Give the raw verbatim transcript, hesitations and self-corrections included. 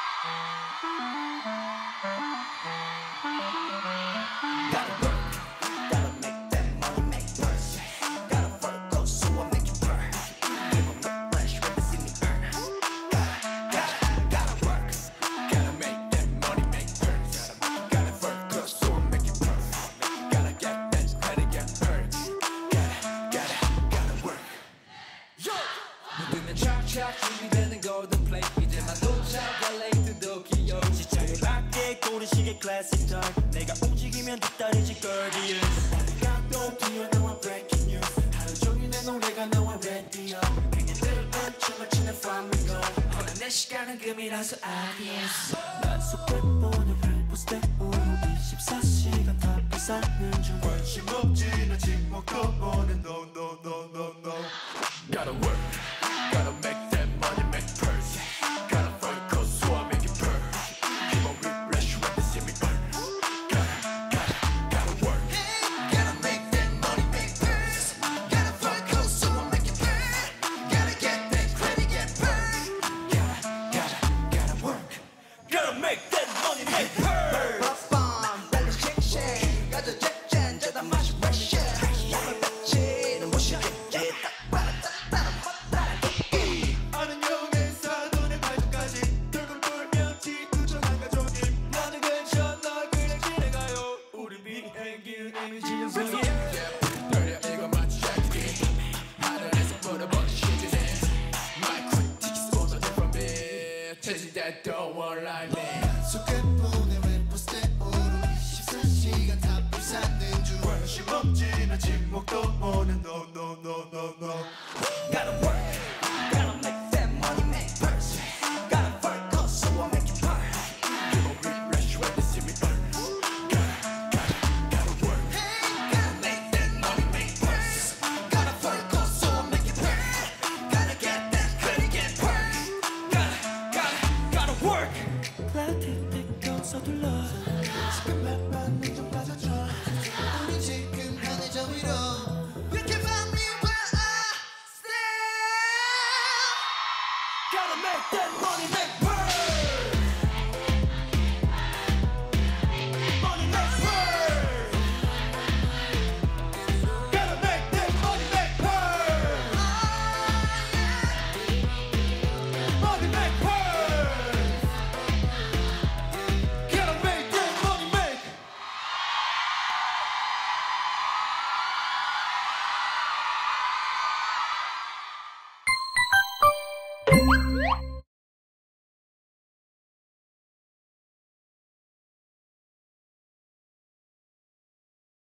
준비되는 golden plate 이제만 도착할 레이트 도쿄 시작을 밖에 고른 시계 classic time 내가 움직이면 뒤따르지 gorgeous 각도 튀어나와 breaking news 하루 종일 내 노래가 나와 radio 그녀들은 춤을 추는 flamingo 오늘 내 시간은 금이라서 obvious 난 속에 보는 래퍼 스텝으로 이십사 시간 다 뺏어는 중 관심 없지 나 침묵도 보는 no no no no no Gotta work, gotta make that money, make purse. Gotta focus so I make it burn. Keep on refresh when they see me burn. Gotta, gotta, gotta work. Gotta make that money, make purse. Gotta focus so I make it burn. Gotta get that credit, get burned. Gotta, gotta, gotta work. Gotta make that money, make purse Bum, 빨리 shake shake. 가져 잭잔 저다 마시 rush it. 몸을 뱉지는 무시하겠지. 아는 용에서 눈을 발전까지 돌고 돌며 지구촌한 가족이 나는 괜찮아 그냥 지내가요 우리 비행기는 이미 지정석이야 Yeah, 이거 마치 샤키기. 하늘에서 물어보는 시즌에 My critics 쏟아져 from me. Chasing that don't want like me. 속에 보내 래퍼 스텝으로 이십사 시간 다 불사는 중 관심 없지 나 침묵도 보는 no no no no no Gotta work. Gotta make that money, make purse. Gotta focus so I make it burn. Keep on refresh when they see me burn. Gotta, gotta, gotta work. Gotta make that money, make purse. Gotta focus so I make it burn. Gotta get that credit, get burned. gotta gotta gotta work 클라틱 틱톡 서둘러